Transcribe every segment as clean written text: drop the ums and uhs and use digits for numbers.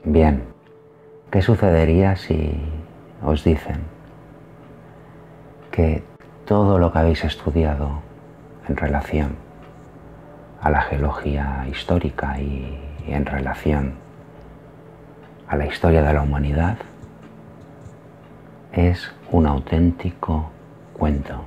Bien, ¿qué sucedería si os dicen que todo lo que habéis estudiado en relación a la geología histórica y en relación a la historia de la humanidad es un auténtico cuento?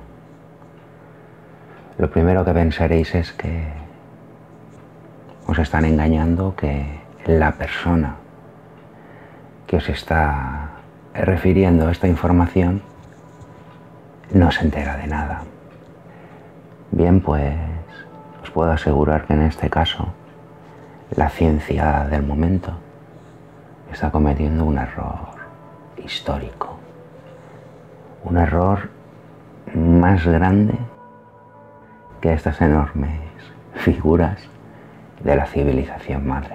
Lo primero que pensaréis es que os están engañando, que la persona que os está refiriendo a esta información no se entera de nada. Bien, pues os puedo asegurar que en este caso la ciencia del momento está cometiendo un error histórico, un error más grande que estas enormes figuras de la civilización madre.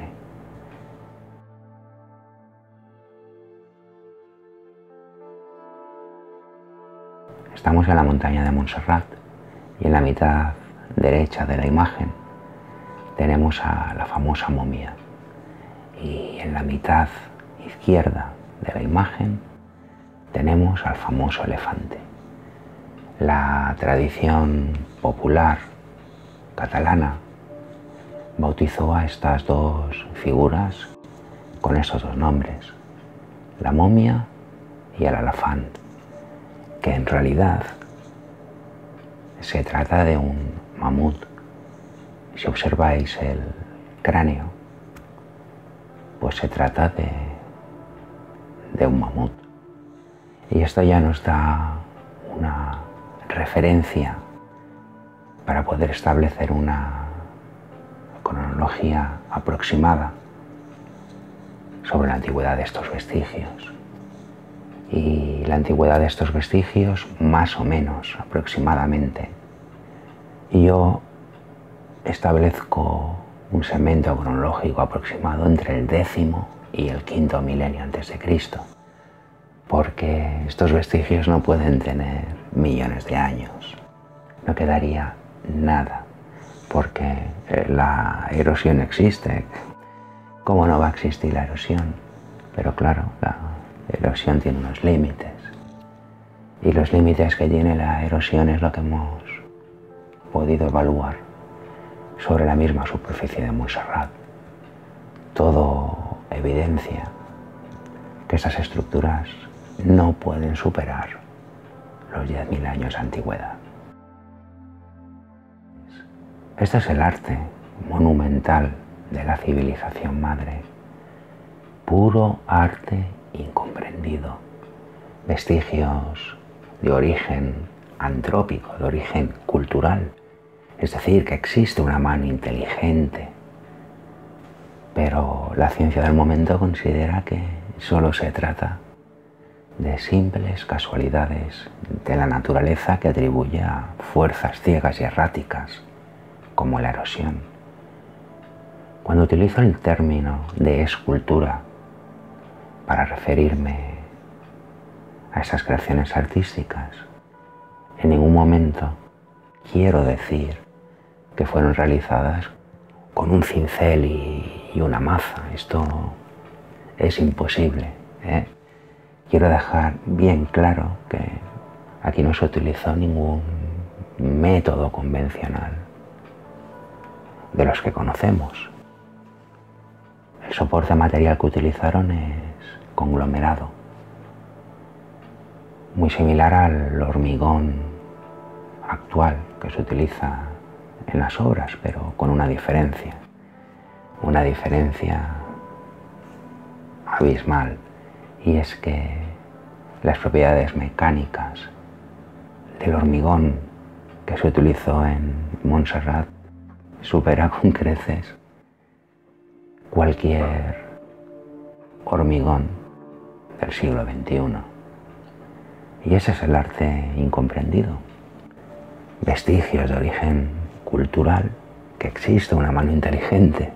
Estamos en la montaña de Montserrat y en la mitad derecha de la imagen tenemos a la famosa momia y en la mitad izquierda de la imagen tenemos al famoso elefante. La tradición popular catalana bautizó a estas dos figuras con esos dos nombres, la momia y el elefant, que en realidad se trata de un mamut. Si observáis el cráneo, pues se trata de un mamut. Y esto ya nos da una referencia para poder establecer una cronología aproximada sobre la antigüedad de estos vestigios. Y la antigüedad de estos vestigios, más o menos aproximadamente, yo establezco un segmento cronológico aproximado entre el 10º y el 5º milenio antes de Cristo, porque estos vestigios no pueden tener millones de años, no quedaría nada, porque la erosión existe. ¿Cómo no va a existir la erosión? Pero claro, la erosión tiene unos límites, y los límites que tiene la erosión es lo que hemos podido evaluar sobre la misma superficie de Montserrat. Todo evidencia que esas estructuras no pueden superar los 10.000 años de antigüedad. Este es el arte monumental de la civilización madre, puro arte incomprendido, vestigios de origen antrópico, de origen cultural, es decir, que existe una mano inteligente, pero la ciencia del momento considera que solo se trata de simples casualidades de la naturaleza que atribuye a fuerzas ciegas y erráticas, como la erosión. Cuando utilizo el término de escultura para referirme a esas creaciones artísticas, en ningún momento quiero decir que fueron realizadas con un cincel y una maza. Esto es imposible, ¿eh? Quiero dejar bien claro que aquí no se utilizó ningún método convencional de los que conocemos. El soporte material que utilizaron es conglomerado, muy similar al hormigón actual que se utiliza en las obras, pero con una diferencia abismal, y es que las propiedades mecánicas del hormigón que se utilizó en Montserrat supera con creces cualquier hormigón del siglo XXI. Y ese es el arte incomprendido. Vestigios de origen cultural, que existe una mano inteligente,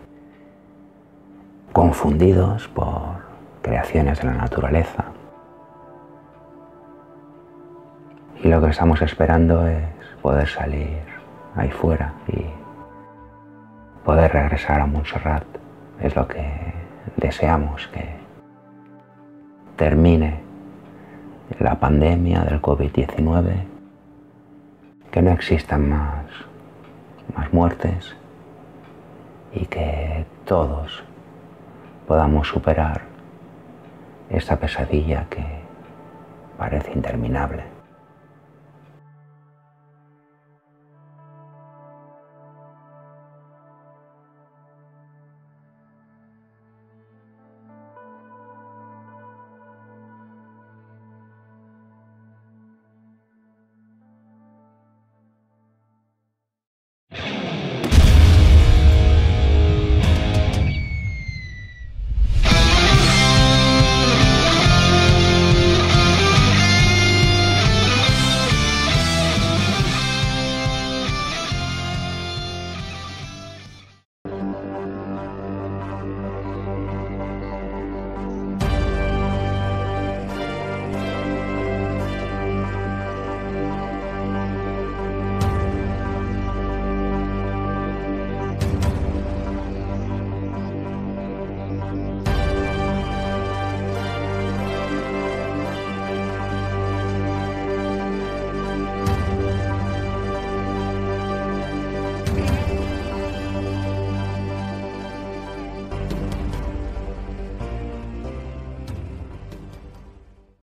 confundidos por creaciones de la naturaleza. Y lo que estamos esperando es poder salir ahí fuera y poder regresar a Montserrat. Es lo que deseamos, que termine la pandemia del COVID-19, que no existan más muertes y que todos podamos superar esta pesadilla que parece interminable.